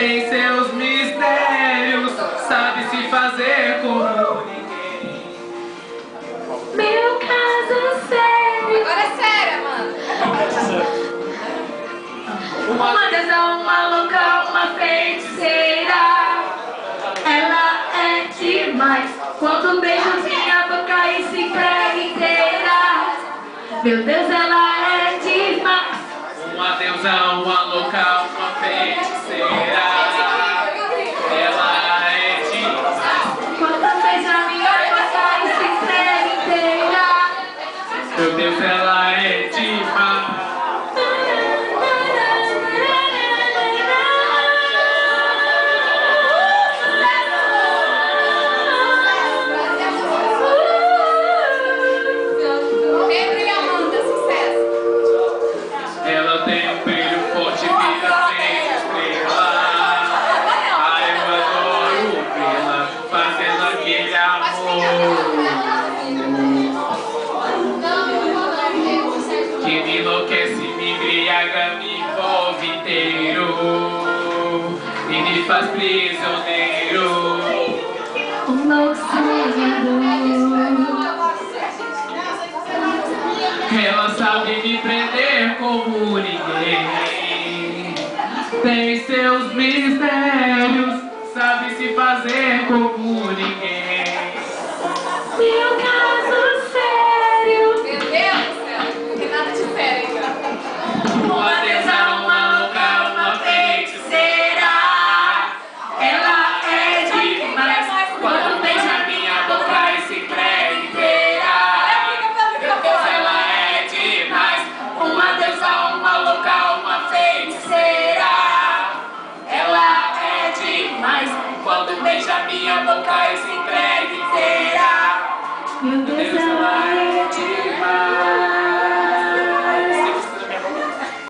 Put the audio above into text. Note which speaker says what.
Speaker 1: tem seus mistérios, sabe se fazer como ninguém.
Speaker 2: Meu caso sério.
Speaker 3: Agora é sério, mano.
Speaker 2: Uma deusa, uma louca, uma feiticeira. Ela é demais. Quando beijo minha boca e se entrega inteira. Meu Deus, ela é demais.
Speaker 1: Uma deusa, uma louca, uma feiticeira. Ela é demais.
Speaker 2: Quando beija minha boca e se entrega inteira.
Speaker 1: Meu Deus, ela é demais.
Speaker 3: Pedro e Amanda, sucesso.
Speaker 1: Ela tem um brilho forte, brilha sem estrela. Ai, eu adoro vê-la fazendo aquele amor que me enlouquece, me embriaga, me envolve inteiro e me faz prisioneiro.
Speaker 2: Um louco sonhador.
Speaker 1: Ela sabe me prender como ninguém. Tem seus mistérios, sabe se fazer como ninguém.
Speaker 2: Meu caso sério.
Speaker 3: Meu Deus do céu. Não tem nada de sério aí,
Speaker 2: Uma deusa, uma louca, uma feiticeira. Ela é demais. Quando beija minha boca e se entrega inteira. Meu Deus, ela é demais. Uma deusa, uma louca, uma feiticeira. Ela é demais. Quando beija minha boca e se